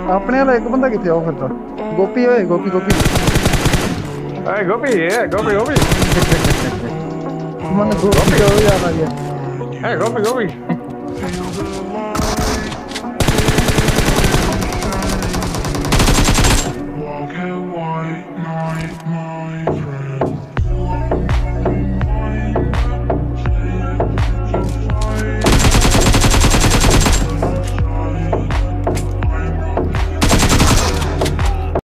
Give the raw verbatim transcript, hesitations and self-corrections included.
अपने वाला एक बंदा किथे आओ फिर तो गोपी ओए गोपी गोपी ए गोपी ए गोपी गोपी मन गोपी का याद आ गया ए गोपी गोपी